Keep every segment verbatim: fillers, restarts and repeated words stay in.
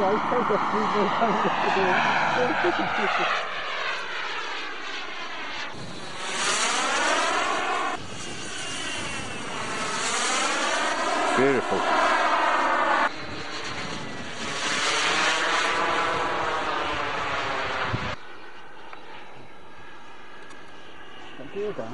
I take a few more times to do it. Beautiful. Gear down.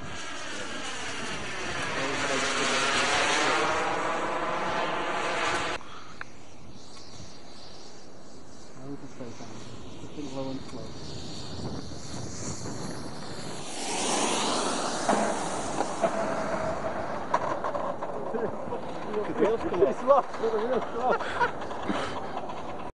I would just say down. Just think low and slow. The wheels come off. It's locked, but the wheels come off.